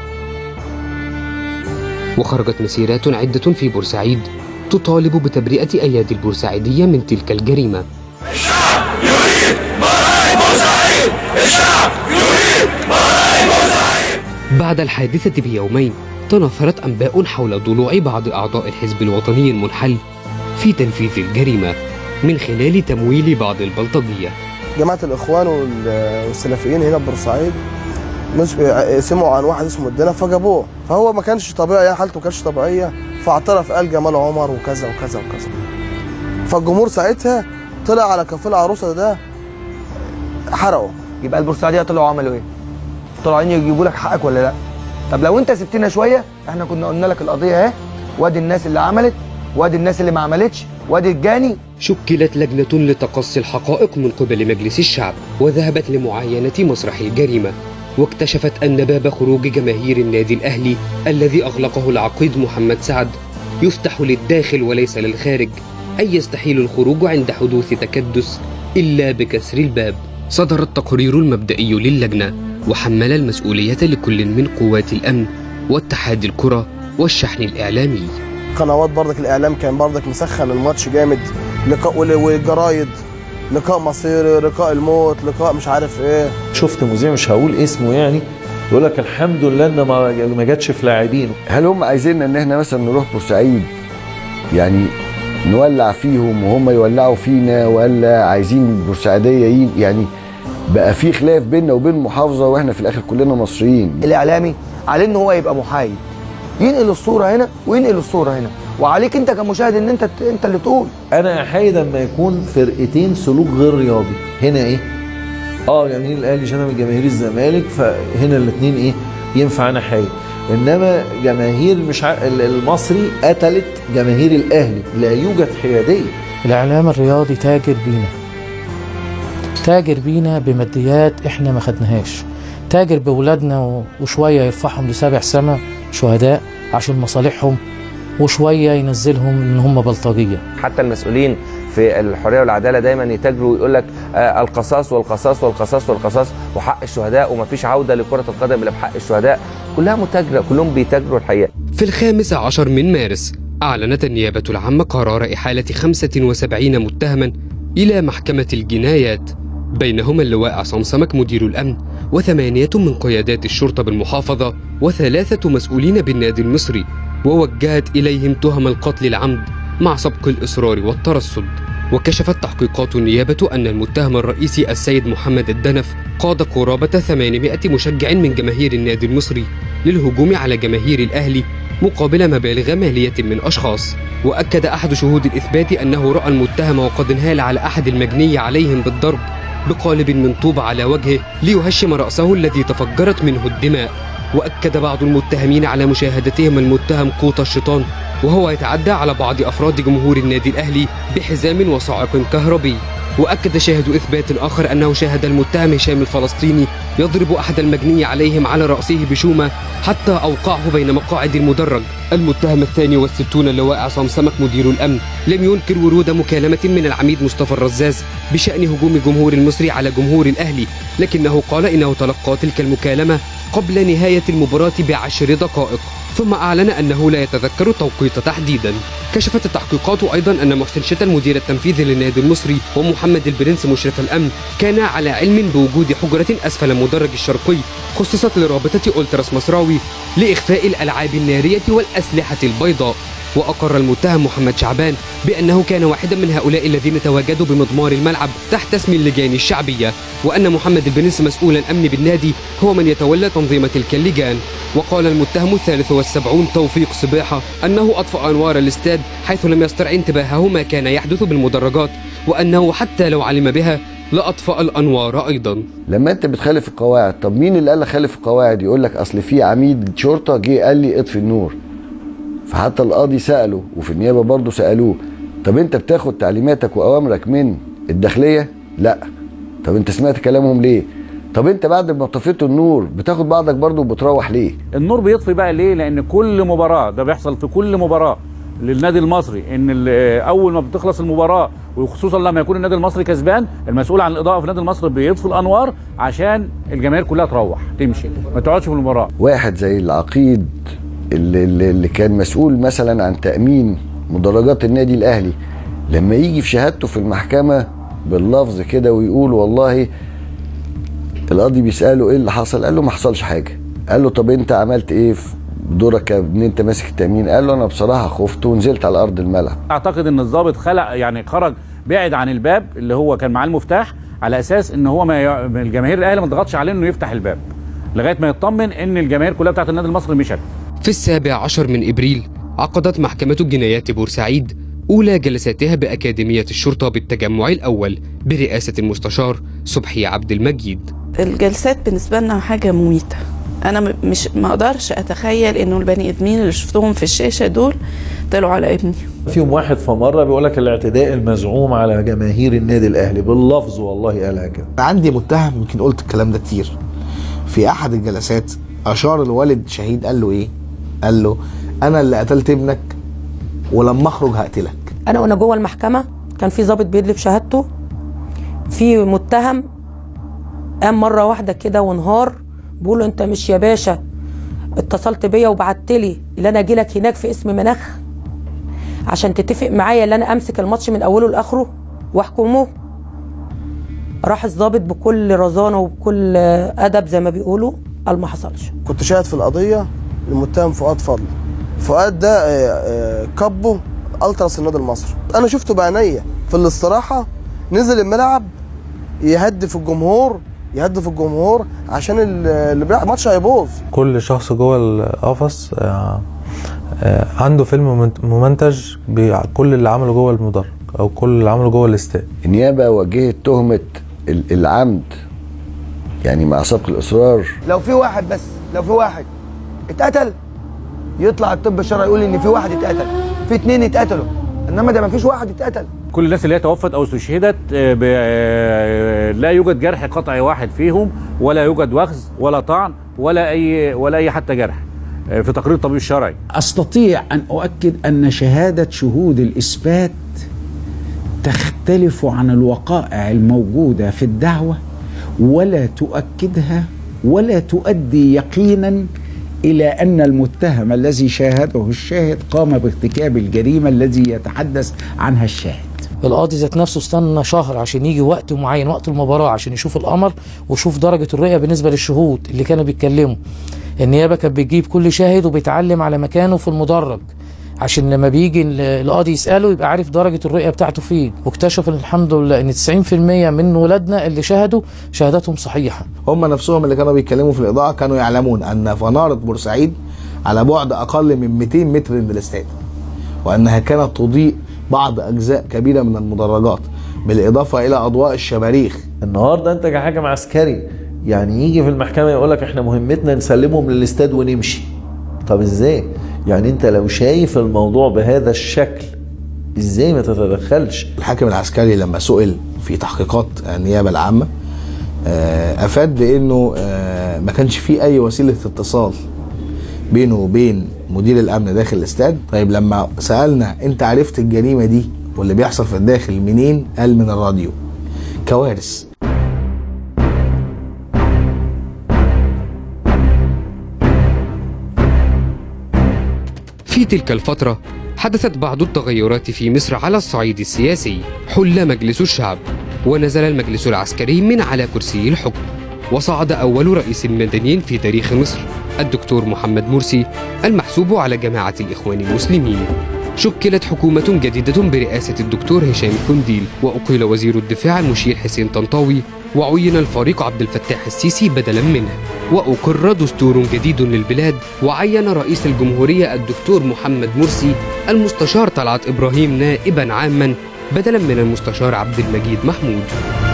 وخرجت مسيرات عدة في بورسعيد تطالب بتبرئة أيادي البورسعيدية من تلك الجريمة. الشعب يريد براءة بورسعيد! الشعب يريد براءة بورسعيد! بعد الحادثة بيومين تناثرت أنباء حول ضلوع بعض أعضاء الحزب الوطني المنحل في تنفيذ الجريمة من خلال تمويل بعض البلطجية. جماعة الإخوان والسلفيين هنا ببورسعيد سمعوا عن واحد اسمه الدنا فجابوه، فهو ما كانش طبيعي، يعني حالته ما كانش طبيعية، فاعترف قال جمال عمر وكذا وكذا وكذا. فالجمهور ساعتها طلع على كفيل العروسة ده حرقه. يبقى البورسعيدية طلعوا عملوا ايه؟ طلعوا يجيبوا لك حقك ولا لا؟ طب لو انت سبتنا شويه احنا كنا قلنا لك القضيه اهي، وادي الناس اللي عملت وادي الناس اللي ما عملتش وادي الجاني. شكلت لجنة لتقصي الحقائق من قبل مجلس الشعب وذهبت لمعاينة مسرح الجريمة، واكتشفت أن باب خروج جماهير النادي الأهلي الذي أغلقه العقيد محمد سعد يفتح للداخل وليس للخارج، أي يستحيل الخروج عند حدوث تكدس إلا بكسر الباب. صدر التقرير المبدئي للجنة وحمل المسؤولية لكل من قوات الأمن واتحاد الكرة والشحن الإعلامي. قنوات برضك الإعلام كان برضك مسخن الماتش جامد، لقاء والجرايد، لقاء مصيري، لقاء الموت، لقاء مش عارف ايه. شفت مذيع مش هقول اسمه يعني يقول لك الحمد لله ان ما جاتش في لاعبين. هل هم عايزيننا ان احنا مثلا نروح بورسعيد يعني نولع فيهم وهم يولعوا فينا، ولا عايزين البورسعيديه يعني بقى في خلاف بيننا وبين المحافظه واحنا في الاخر كلنا مصريين؟ الاعلامي عليه ان هو يبقى محايد، ينقل الصوره هنا وينقل الصوره هنا، وعليك انت كمشاهد ان انت اللي تقول. انا احايد لما يكون فرقتين سلوك غير رياضي. هنا ايه؟ جماهير الاهلي شتم جماهير الزمالك، فهنا الاثنين ايه؟ ينفع انا احايد. انما جماهير مش المصري قتلت جماهير الاهلي، لا يوجد حياديه. الاعلام الرياضي تاجر بينا بماديات احنا ما خدناهاش، تاجر بولادنا وشويه يرفعهم لسابع سما شهداء عشان مصالحهم، وشويه ينزلهم ان هم بلطجيه. حتى المسؤولين في الحريه والعداله دايما يتاجروا ويقول لك القصاص والقصاص والقصاص والقصاص وحق الشهداء، ومفيش عوده لكره القدم الا بحق الشهداء. كلها متاجره، كلهم بيتاجروا الحقيقه. في 15 من مارس أعلنت النيابة العامة قرار إحالة 75 متهما إلى محكمة الجنايات، بينهم اللواء عصام سمك مدير الأمن و8 من قيادات الشرطة بالمحافظة و3 مسؤولين بالنادي المصري، ووجهت إليهم تهم القتل العمد مع سبق الإصرار والترصد. وكشفت تحقيقات النيابة أن المتهم الرئيسي السيد محمد الدنف قاد قرابة 800 مشجع من جماهير النادي المصري للهجوم على جماهير الأهلي مقابل مبالغ مالية من أشخاص. وأكد أحد شهود الإثبات أنه رأى المتهم وقد انهال على أحد المجني عليهم بالضرب بقالب من طوب على وجهه ليهشم رأسه الذي تفجرت منه الدماء. وأكد بعض المتهمين على مشاهدتهم المتهم قوط الشيطان وهو يتعدى على بعض أفراد جمهور النادي الأهلي بحزام وصاعق كهربي. وأكد شاهد إثبات آخر أنه شاهد المتهم هشام الفلسطيني يضرب أحد المجني عليهم على رأسه بشومة حتى أوقعه بين مقاعد المدرج. المتهم الثاني والستون اللواء عصام سمك مدير الأمن لم ينكر ورود مكالمة من العميد مصطفى الرزاز بشأن هجوم جمهور المصري على جمهور الأهلي، لكنه قال إنه تلقى تلك المكالمة قبل نهاية المباراة ب10 دقائق، ثم أعلن أنه لا يتذكر التوقيت تحديدا. كشفت التحقيقات أيضا أن محسن شتا المدير التنفيذي للنادي المصري ومحمد البرنس مشرف الأمن كانا على علم بوجود حجرة أسفل المدرج الشرقي خصصت لرابطة أولتراس مصراوي لإخفاء الألعاب النارية والأسلحة البيضاء. وأقر المتهم محمد شعبان بأنه كان واحدا من هؤلاء الذين تواجدوا بمضمار الملعب تحت اسم اللجان الشعبية، وأن محمد البنس مسؤول الأمن بالنادي هو من يتولى تنظيم تلك اللجان. وقال المتهم 73 توفيق صبيحة أنه أطفأ أنوار الاستاد حيث لم يسترع انتباهه ما كان يحدث بالمدرجات، وأنه حتى لو علم بها لأطفأ الأنوار أيضا. لما أنت بتخالف القواعد، طب مين اللي قال لك خالف القواعد؟ يقول لك أصل في عميد شرطة جه قال لي اطفي النور، فحتى القاضي سأله وفي النيابة برضه سألوه، طب أنت بتاخد تعليماتك وأوامرك من الداخلية؟ لا. طب أنت سمعت كلامهم ليه؟ طب أنت بعد ما طفيت النور بتاخد بعضك برضه وبتروح ليه؟ النور بيطفي بقى ليه؟ لأن كل مباراة، ده بيحصل في كل مباراة للنادي المصري، ان اول ما بتخلص المباراه وخصوصا لما يكون النادي المصري كسبان، المسؤول عن الاضاءه في النادي المصري بيطفي الانوار عشان الجماهير كلها تروح تمشي ما تقعدش في المباراه. واحد زي العقيد اللي كان مسؤول مثلا عن تامين مدرجات النادي الاهلي، لما يجي في شهادته في المحكمه باللفظ كده ويقول والله القاضي بيساله ايه اللي حصل، قال له ما حصلش حاجه. قال له طب انت عملت ايه في دورك ان انت ماسك التامين؟ قال له انا بصراحه خفت ونزلت على ارض الملعب. اعتقد ان الضابط خرج بعد عن الباب اللي هو كان معاه المفتاح، على اساس ان هو الجماهير الاهلي ما ضغطش عليه انه يفتح الباب لغايه ما يطمن ان الجماهير كلها بتاعت النادي المصري مشت. في 17 من ابريل عقدت محكمه الجنايات بورسعيد اولى جلساتها باكاديميه الشرطه بالتجمع الاول برئاسه المستشار صبحي عبد المجيد. الجلسات بالنسبه لنا حاجه مميته، انا ما اقدرش اتخيل انه البني ادمين اللي شفتهم في الشاشه دول طلعوا على ابني. فيهم واحد في مره بيقول لك الاعتداء المزعوم على جماهير النادي الاهلي باللفظ، والله قالها كده. عندي متهم يمكن قلت الكلام ده كتير، في احد الجلسات اشار الوالد شهيد قال له ايه؟ قال له انا اللي قتلت ابنك ولما اخرج هقتلك. انا وانا جوه المحكمه كان في ضابط بيدلي بشهادته، في متهم قام مره واحده كده وانهار بقول له انت مش يا باشا اتصلت بيا وبعت لي اللي انا اجي لك هناك في اسم مناخ عشان تتفق معايا اللي انا امسك الماتش من اوله لاخره واحكمه؟ راح الضابط بكل رزانه وبكل ادب زي ما بيقولوا قال ما حصلش. كنت شاهد في القضيه المتهم فؤاد فضل. فؤاد ده كبه التراس النادي المصري، انا شفته بعينيا في الاستراحه نزل الملعب يهدف الجمهور عشان الماتش هيبوظ. كل شخص جوه القفص عنده فيلم ممنتج بكل اللي عمله جوه المدرج او كل اللي عمله جوه الاستاد. النيابه وجهت تهمه العمد يعني مع سبق الاصرار. لو في واحد اتقتل يطلع الطب الشرعي يقول ان في واحد اتقتل، في 2 اتقتلوا، انما ده ما فيش واحد اتقتل. كل الناس اللي هي توفت او استشهدت لا يوجد جرح قطعي واحد فيهم، ولا يوجد وخز ولا طعن ولا اي حتى جرح في تقرير الطبيب الشرعي. استطيع ان اؤكد ان شهاده شهود الاثبات تختلف عن الوقائع الموجوده في الدعوه، ولا تؤكدها ولا تؤدي يقينا إلى أن المتهم الذي شاهده الشاهد قام بارتكاب الجريمة الذي يتحدث عنها الشاهد. القاضي ذات نفسه استنى شهر عشان يجي وقت معين، وقت المباراة، عشان يشوف القمر ويشوف درجة الرؤية بالنسبة للشهود اللي كانوا بيتكلموا. النيابة كانت بتجيب كل شاهد وبيتعلم على مكانه في المدرج عشان لما بيجي القاضي يسأله يبقى عارف درجة الرؤية بتاعته فين. واكتشف الحمد لله ان 90% من ولادنا اللي شاهدوا شهاداتهم صحيحة. هم نفسهم اللي كانوا بيتكلموا في الإضاءة كانوا يعلمون أن فنارة بورسعيد على بعد أقل من 200 متر من الاستاد، وأنها كانت تضيء بعض أجزاء كبيرة من المدرجات بالإضافة إلى أضواء الشماريخ. النهارده أنت كحاكم عسكري يعني يجي في المحكمة يقول لك إحنا مهمتنا نسلمهم للاستاد ونمشي. طب إزاي؟ يعني انت لو شايف الموضوع بهذا الشكل ازاي ما تتدخلش؟ الحاكم العسكري لما سئل في تحقيقات النيابه العامه افاد بانه ما كانش في اي وسيله اتصال بينه وبين مدير الامن داخل الاستاد. طيب لما سالنا انت عرفت الجريمه دي واللي بيحصل في الداخل منين؟ قال من الراديو. كوارث. في تلك الفترة حدثت بعض التغيرات في مصر على الصعيد السياسي. حل مجلس الشعب ونزل المجلس العسكري من على كرسي الحكم، وصعد أول رئيس مدني في تاريخ مصر الدكتور محمد مرسي المحسوب على جماعة الإخوان المسلمين. شكلت حكومة جديدة برئاسة الدكتور هشام قنديل، وأقيل وزير الدفاع المشير حسين طنطاوي، وعين الفريق عبد الفتاح السيسي بدلا منه، وأقر دستور جديد للبلاد، وعين رئيس الجمهورية الدكتور محمد مرسي المستشار طلعت إبراهيم نائبا عاما بدلا من المستشار عبد المجيد محمود.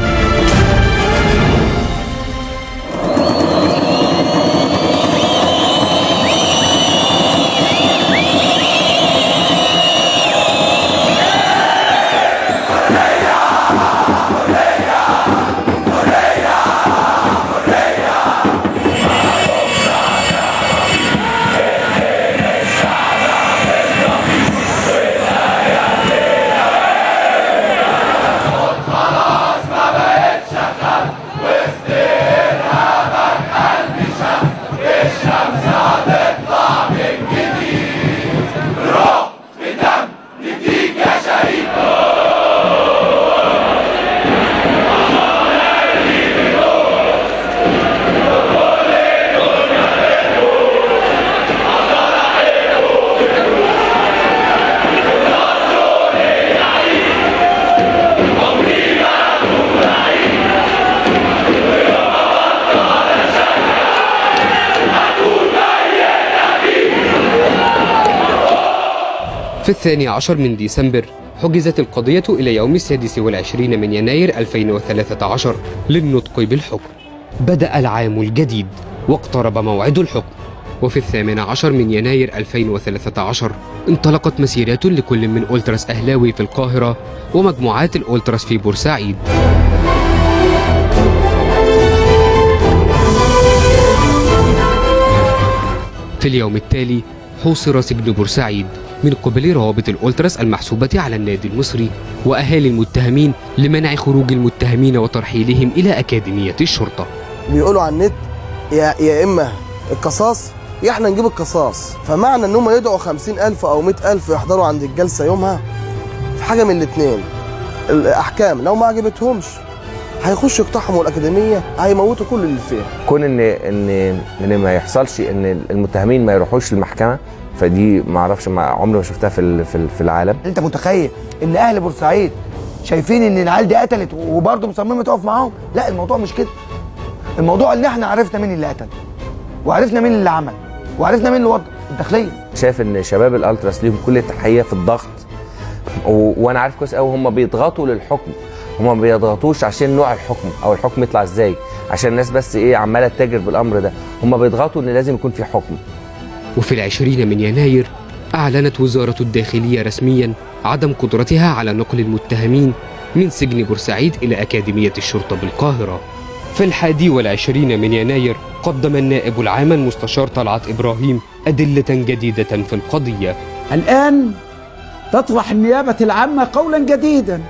في 12 من ديسمبر حجزت القضية إلى يوم 26 من يناير 2013 للنطق بالحكم. بدأ العام الجديد واقترب موعد الحكم، وفي 18 من يناير 2013 انطلقت مسيرات لكل من أولتراس أهلاوي في القاهرة ومجموعات الأولتراس في بورسعيد. في اليوم التالي حوصر سجن بورسعيد من قبل روابط الأولتراس المحسوبة على النادي المصري وأهالي المتهمين لمنع خروج المتهمين وترحيلهم إلى أكاديمية الشرطة. بيقولوا على النت يا إما القصاص يا إحنا نجيب القصاص، فمعنى إن هم يدعوا 50,000 أو 100,000 يحضروا عند الجلسة يومها في حاجة من الاتنين. الأحكام لو ما عجبتهمش هيخشوا يقتحموا الأكاديمية، هيموتوا كل اللي فيها. كون إن ما يحصلش إن المتهمين ما يروحوش المحكمة، فدي ما اعرفش، عمري ما شفتها في العالم. انت متخيل ان اهل بورسعيد شايفين ان العيال دي قتلت وبرضه مصممه تقف معاهم؟ لا، الموضوع مش كده. الموضوع ان احنا عرفنا مين اللي قتل، وعرفنا مين اللي عمل، وعرفنا مين اللي وضع الداخليه. شايف ان شباب الالتراس ليهم كل التحيه في الضغط، وانا عارف كويس قوي هم بيضغطوا للحكم، هم ما بيضغطوش عشان نوع الحكم او الحكم يطلع ازاي، عشان الناس بس عماله تتاجر بالامر ده، هم بيضغطوا ان لازم يكون في حكم. وفي 20 من يناير أعلنت وزارة الداخلية رسميا عدم قدرتها على نقل المتهمين من سجن بورسعيد إلى أكاديمية الشرطة بالقاهرة. في 21 من يناير قدم النائب العام المستشار طلعت إبراهيم أدلة جديدة في القضية. الآن تطرح النيابة العامة قولا جديدا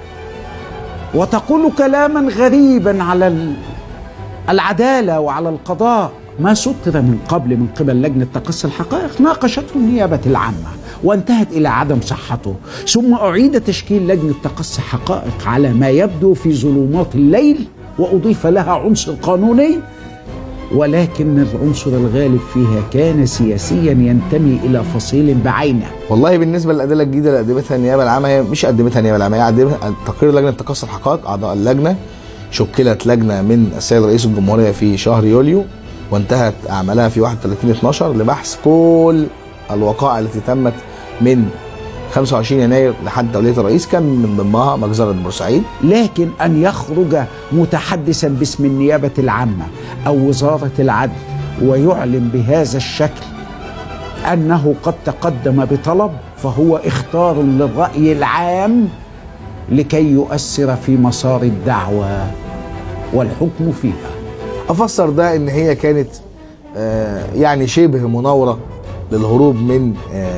وتقول كلاما غريبا على العدالة وعلى القضاء. ما سطر من قبل من قبل لجنة تقصي الحقائق ناقشته النيابة العامة وانتهت إلى عدم صحته، ثم أعيد تشكيل لجنة تقصي حقائق على ما يبدو في ظلمات الليل وأضيف لها عنصر قانوني، ولكن العنصر الغالب فيها كان سياسيا ينتمي إلى فصيل بعينه. والله بالنسبة للأدلة الجديدة اللي قدمتها النيابة العامة، هي مش قدمتها النيابة العامة، هي قدمتها تقرير لجنة تقصي الحقائق. أعضاء اللجنة شكلت لجنة من السيد رئيس الجمهورية في شهر يوليو، وانتهت أعمالها في 31/12 لبحث كل الوقائع التي تمت من 25 يناير لحد تولية الرئيس، كان من ضمنها مجزرة بورسعيد. لكن أن يخرج متحدثا باسم النيابة العامة أو وزارة العدل ويعلن بهذا الشكل أنه قد تقدم بطلب، فهو اختار للرأي العام لكي يؤثر في مسار الدعوة والحكم فيها. أفسر ده إن هي كانت يعني شبه مناورة للهروب من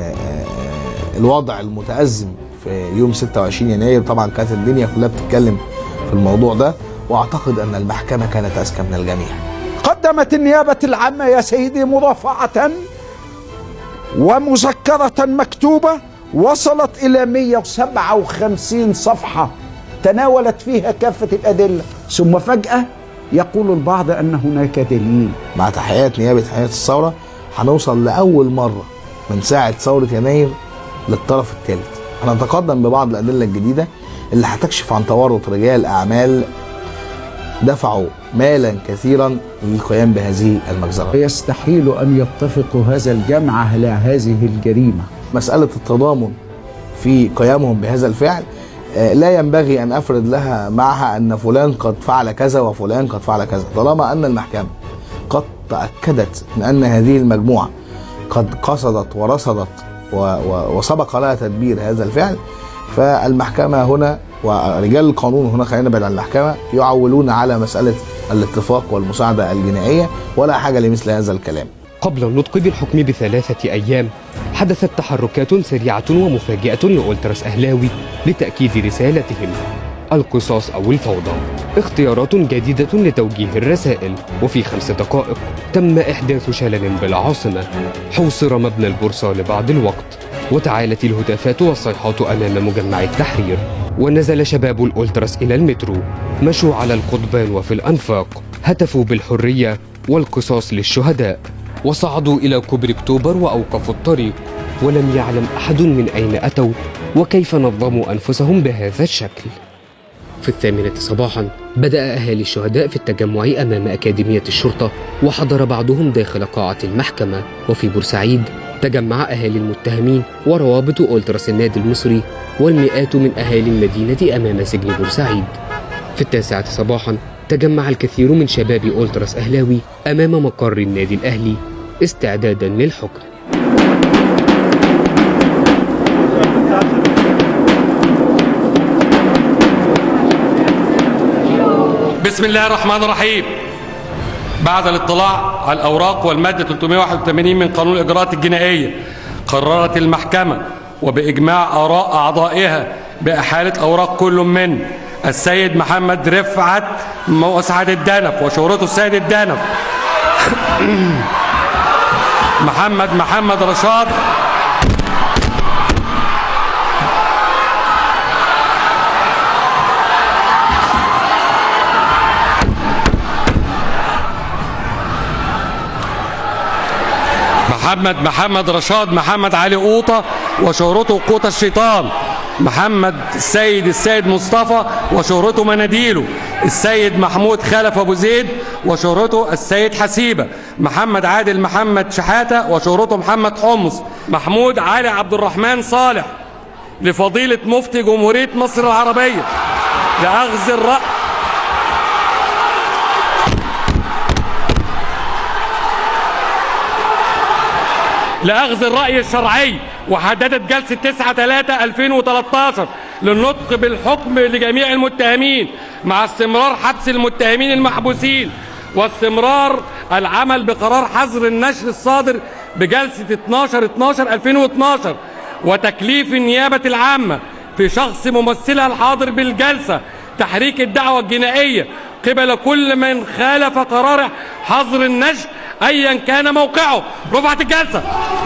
الوضع المتأزم في يوم 26 يناير. طبعا كانت الدنيا كلها بتتكلم في الموضوع ده، وأعتقد أن المحكمة كانت أذكى من الجميع. قدمت النيابة العامة يا سيدي مرافعة ومذكرة مكتوبة وصلت إلى 157 صفحة تناولت فيها كافة الأدلة، ثم فجأة يقول البعض أن هناك دليل. مع تحقيقات نيابة حماية الثورة هنوصل لأول مرة من ساعة ثورة يناير للطرف الثالث. هنتقدم ببعض الأدلة الجديدة اللي هتكشف عن تورط رجال أعمال دفعوا مالا كثيرا للقيام بهذه المجزرة. يستحيل أن يتفق هذا الجمع على هذه الجريمة. مسألة التضامن في قيامهم بهذا الفعل لا ينبغي أن أفرد لها معها أن فلان قد فعل كذا وفلان قد فعل كذا، طالما أن المحكمة قد تأكدت من أن هذه المجموعة قد قصدت ورصدت وسبق لها تدبير هذا الفعل، فالمحكمة هنا ورجال القانون هنا، خلينا نبعد عن المحكمة، يعولون على مسألة الاتفاق والمساعدة الجنائية، ولا حاجة لمثل هذا الكلام. قبل النطق بالحكم ب3 أيام حدثت تحركات سريعة ومفاجئة لأولتراس أهلاوي لتأكيد رسالتهم: القصاص أو الفوضى. اختيارات جديدة لتوجيه الرسائل، وفي 5 دقائق تم إحداث شلل بالعاصمة. حوصر مبنى البورصة لبعض الوقت، وتعالت الهتافات والصيحات أمام مجمع التحرير، ونزل شباب الأولتراس إلى المترو، مشوا على القضبان وفي الأنفاق، هتفوا بالحرية والقصاص للشهداء، وصعدوا إلى كوبري أكتوبر وأوقفوا الطريق، ولم يعلم أحد من أين أتوا وكيف نظموا أنفسهم بهذا الشكل. في 8 صباحا بدأ أهالي الشهداء في التجمع أمام أكاديمية الشرطة، وحضر بعضهم داخل قاعة المحكمة. وفي بورسعيد تجمع أهالي المتهمين وروابط أولتراس النادي المصري والمئات من أهالي المدينة أمام سجن بورسعيد. في 9 صباحا تجمع الكثير من شباب أولتراس أهلاوي أمام مقر النادي الأهلي استعدادا للحكم. بسم الله الرحمن الرحيم. بعد الاطلاع على الأوراق والمادة 381 من قانون الإجراءات الجنائية، قررت المحكمة وبإجماع آراء أعضائها بإحالة أوراق كل من السيد محمد رفعت مسعد الدنف وشهرته السيد الدنف، محمد رشاد محمد رشاد محمد علي قوطة وشهرته قوطة الشيطان، محمد السيد مصطفى وشهرته مناديله، السيد محمود خلف أبو زيد وشهرته السيد حسيبة، محمد عادل محمد شحاتة وشهرته محمد حمص، محمود علي عبد الرحمن صالح لفضيلة مفتي جمهورية مصر العربية لأخذ الرأي الشرعي، وحددت جلسة 9/3/2013 للنطق بالحكم لجميع المتهمين، مع استمرار حبس المتهمين المحبوسين، واستمرار العمل بقرار حظر النشر الصادر بجلسة 12/12/2012، وتكليف النيابة العامة في شخص ممثلها الحاضر بالجلسة تحريك الدعوة الجنائية قبل كل من خالف قرار حظر النشر أيا كان موقعه. رفعت الجلسة.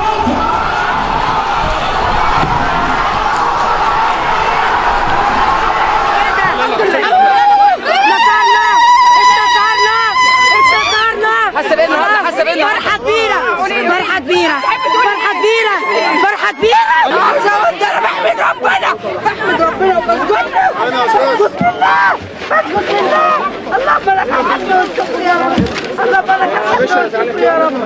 فرحة كبيرة فرحة كبيرة فرحة كبيرة فرحة كبيرة. عاوزة أقول أنا بحمد ربنا وبسجد له بسجد لله. اللهم لك الحمد والشكر يا رب. اللهم لك الحمد والشكر يا رب.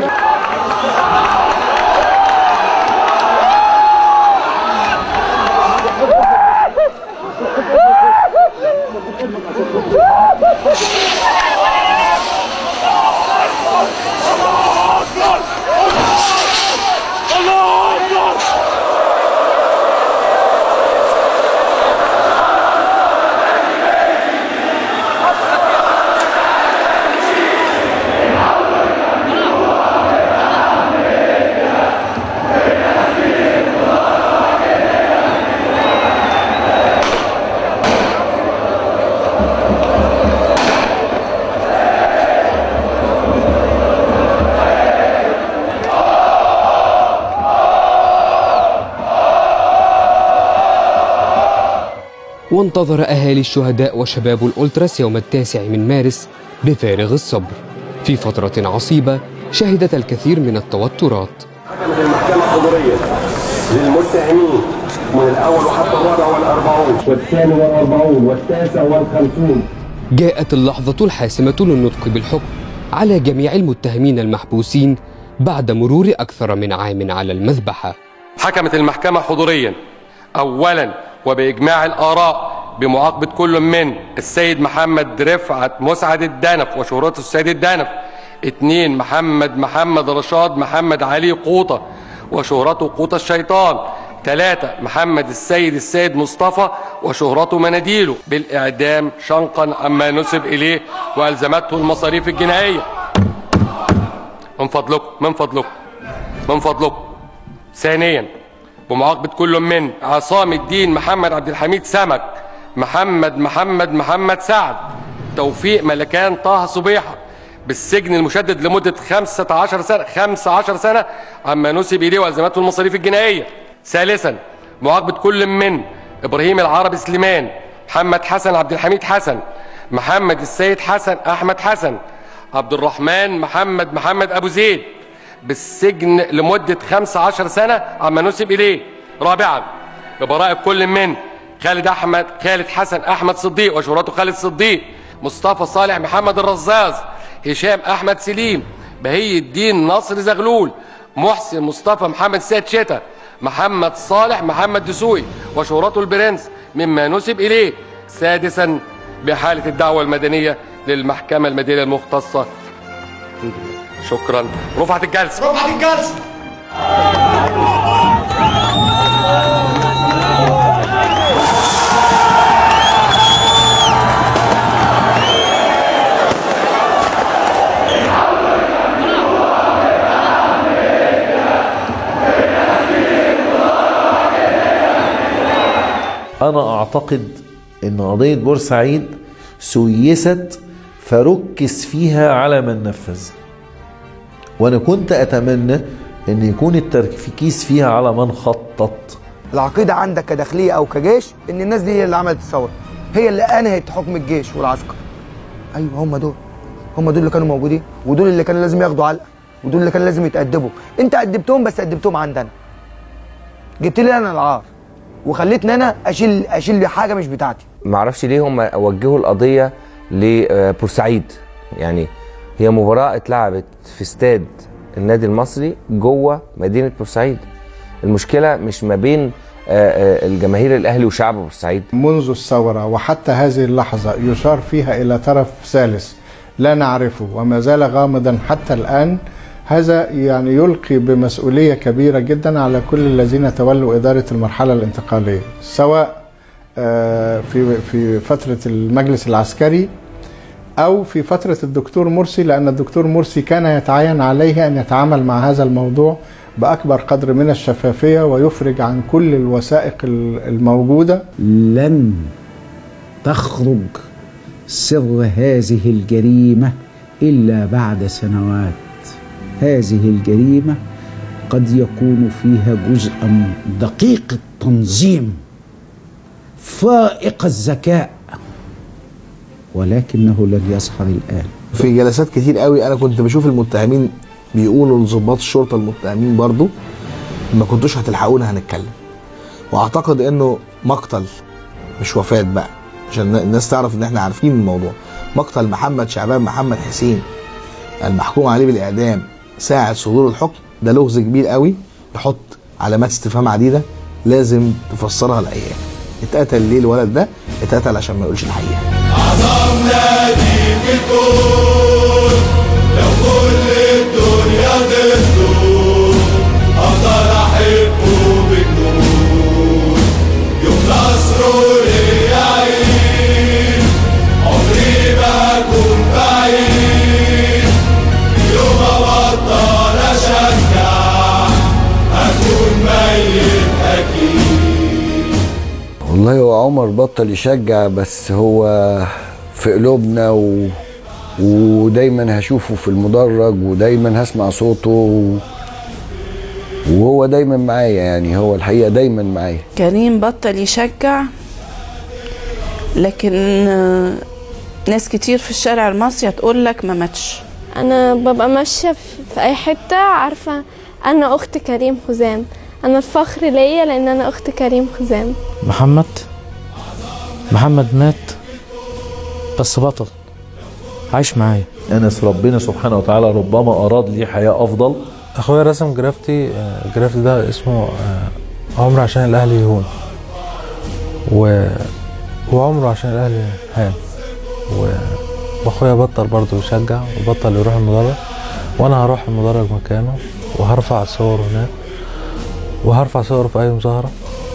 وانتظر أهالي الشهداء وشباب الأولتراس يوم 9 من مارس بفارغ الصبر في فترة عصيبة شهدت الكثير من التوترات. المحكمة الحضورية للمتهمين من الأول وحتى الرابع والأربعون والثاني والأربعون والتاسع والخمسون. جاءت اللحظة الحاسمة للنطق بالحكم على جميع المتهمين المحبوسين بعد مرور أكثر من عام على المذبحة. حكمت المحكمة حضوريا أولا وبإجماع الآراء بمعاقبة كل من السيد محمد رفعت مسعد الدنف وشهرته السيد الدنف، 2 محمد رشاد محمد علي قوطة وشهرته قوطة الشيطان، 3 محمد السيد مصطفى وشهرته مناديله بالإعدام شنقا عما نسب إليه وألزمته المصاريف الجنائية. من فضلكم. ثانيا بمعاقبة كل من عصام الدين محمد عبد الحميد سمك، محمد سعد، توفيق ملكان طه صبيحة بالسجن المشدد لمدة 15 سنة عما نسب إليه وألزمته المصاريف الجنائية. ثالثا معاقبة كل من إبراهيم العربي سليمان، محمد حسن عبد الحميد حسن، محمد السيد حسن أحمد حسن، عبد الرحمن محمد أبو زيد بالسجن لمدة 15 سنة عما نسب إليه. رابعا ببراءة كل من خالد حسن أحمد صديق وشهرته خالد صديق، مصطفى صالح محمد الرزاز، هشام أحمد سليم، بهي الدين نصر زغلول، محسن مصطفى محمد سيد شتا، محمد صالح محمد دسوقي وشهرته البرنس مما نسب إليه. سادسا بحالة الدعوة المدنية للمحكمة المدنية المختصة. شكرا. رفعت الجلسة. أنا أعتقد أن قضية بورسعيد سيست فركز فيها على من نفذ، وأنا كنت أتمنى أن يكون التركيز فيها على من خطط. العقيدة عندك كداخلية أو كجيش إن الناس دي هي اللي عملت الثورة، هي اللي أنهت حكم الجيش والعسكر. أيوه هم دول اللي كانوا موجودين، ودول اللي كانوا لازم ياخدوا علقة، ودول اللي كانوا لازم يتأدبوا. أنت أدبتهم، بس أدبتهم عندنا، جبت لي أنا العار وخليتني أنا أشيل حاجة مش بتاعتي. معرفش ليه هم وجهوا القضية لبورسعيد. يعني هي مباراة اتلعبت في استاد النادي المصري جوه مدينة بورسعيد. المشكلة مش ما بين الجماهير الأهلي وشعب بورسعيد. منذ الثورة وحتى هذه اللحظة يشار فيها إلى طرف ثالث لا نعرفه وما زال غامضا حتى الآن. هذا يعني يلقي بمسؤولية كبيرة جدا على كل الذين تولوا إدارة المرحلة الانتقالية، سواء في فترة المجلس العسكري أو في فترة الدكتور مرسي، لأن الدكتور مرسي كان يتعين عليه أن يتعامل مع هذا الموضوع بأكبر قدر من الشفافية ويفرج عن كل الوثائق الموجودة. لن تخرج سر هذه الجريمة إلا بعد سنوات. هذه الجريمة قد يكون فيها جزءا دقيق التنظيم فائق الذكاء، ولكنه لن يظهر الآن. في جلسات كتير قوي أنا كنت بشوف المتهمين بيقولوا لضباط الشرطة المتهمين برضو ما كنتوش هتلحقونا هنتكلم. وأعتقد إنه مقتل مش وفاة بقى، عشان الناس تعرف إن إحنا عارفين الموضوع. مقتل محمد شعبان محمد حسين المحكوم عليه بالإعدام ساعة صدور الحكم ده لغز كبير قوي يحط علامات استفهام عديدة لازم تفسرها الأيام. اتقتل ليه الولد ده؟ اتقتل عشان ما يقولش الحقيقة. عظم نادي في الكون، لو كل الدنيا ضده أقدر أحبه بالنور، يوم نصره ليا عيد، عمري ما أكون بعيد، يوم أبطل أشجع أكون ميت أكيد. والله هو عمر بطل يشجع، بس هو في قلوبنا ودايما هشوفه في المدرج ودايما هسمع صوته وهو دايما معايا. يعني هو الحقيقة دايما معايا. كريم بطل يشجع، لكن ناس كتير في الشارع المصري هتقول لك ما ماتش. انا ببقى ماشيه في اي حته عارفه انا اخت كريم حزام، أنا الفخر ليا لأن أنا أخت كريم خزام. محمد مات بس بطل عايش معايا. أنس ربنا سبحانه وتعالى ربما أراد لي حياة أفضل. أخويا رسم جرافتي، الجرافتي ده اسمه عمر عشان الأهلي يهون، وعمره عشان الأهلي هان. وأخويا بطل برضه يشجع وبطل يروح المدرج، وأنا هروح المدرج مكانه وهرفع صور هناك وهرفع صور في أي مظاهرة.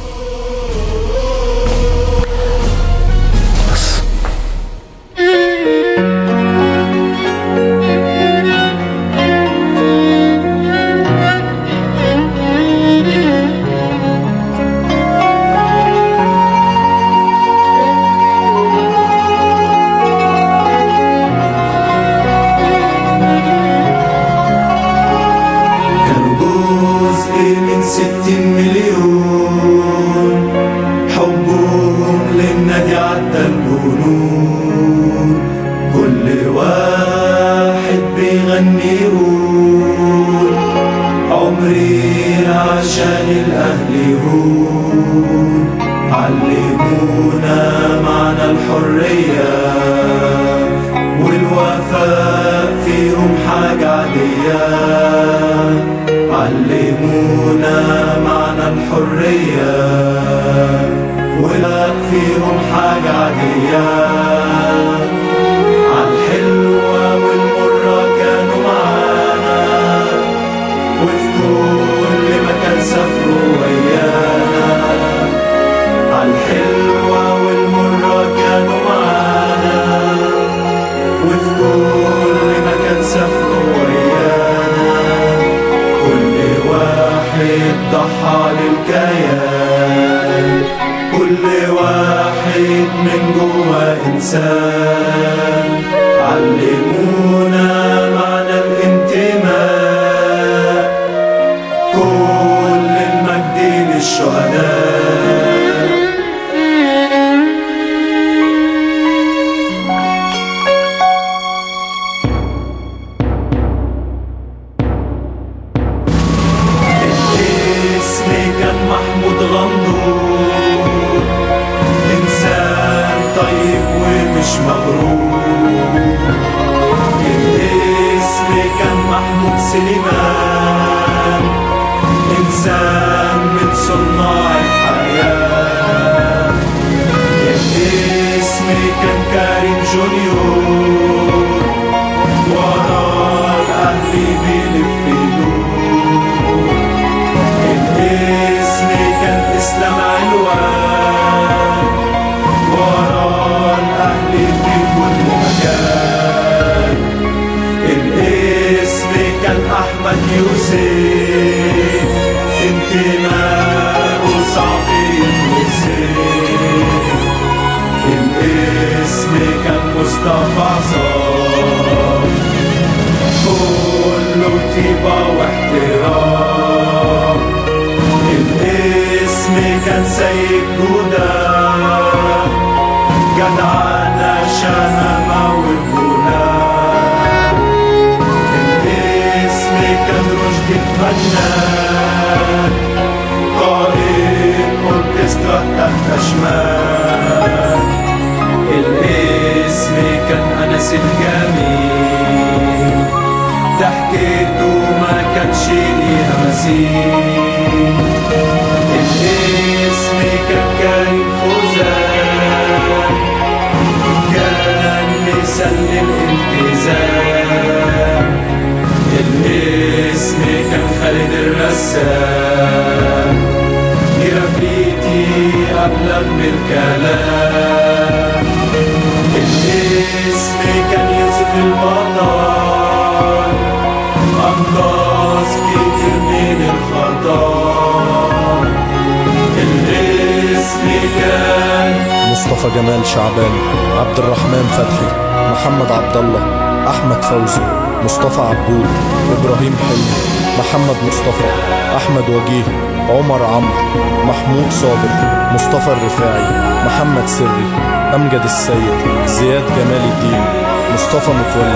مصطفى جمال شعبان، عبد الرحمن فتحي، محمد عبد الله، أحمد فوزي، مصطفى عبود، إبراهيم حلمي، محمد مصطفى، أحمد وجيه، عمر عمرو، محمود صابر، مصطفى الرفاعي، محمد سري، أمجد السيد، زياد جمال الدين، مصطفى متولي،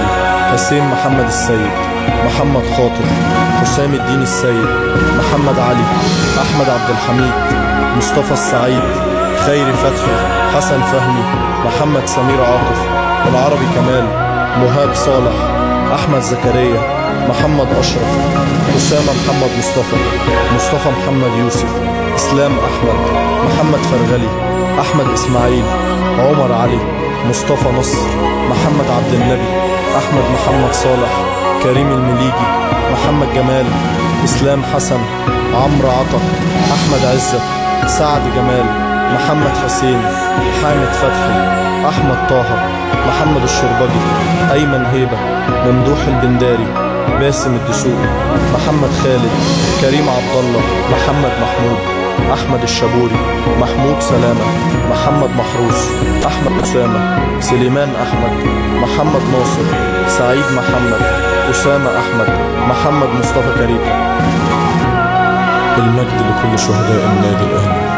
حسين محمد السيد، محمد خاطر، حسام الدين السيد، محمد علي، أحمد عبد الحميد، مصطفى السعيد، خيري فتحي، حسن فهمي، محمد سمير عاطف، العربي كمال، مهاب صالح، أحمد زكريا، محمد أشرف، أسامة محمد مصطفى، مصطفى محمد يوسف، إسلام أحمد، محمد فرغلي، أحمد إسماعيل، عمر علي، مصطفى نصر، محمد عبد النبي، أحمد محمد صالح، كريم المليجي، محمد جمال، إسلام حسن، عمرو عطا، أحمد عزت، سعد جمال، محمد حسين، حامد فتحي، أحمد طه، محمد الشربجي، أيمن هيبة، ممدوح البنداري، باسم الدسوقي، محمد خالد، كريم عبد الله، محمد محمود، أحمد الشابوري، محمود سلامة، محمد محروس، أحمد أسامة، سليمان أحمد، محمد ناصر، سعيد محمد، أسامة أحمد، محمد مصطفى كريم. المجد لكل شهداء النادي الأهلي.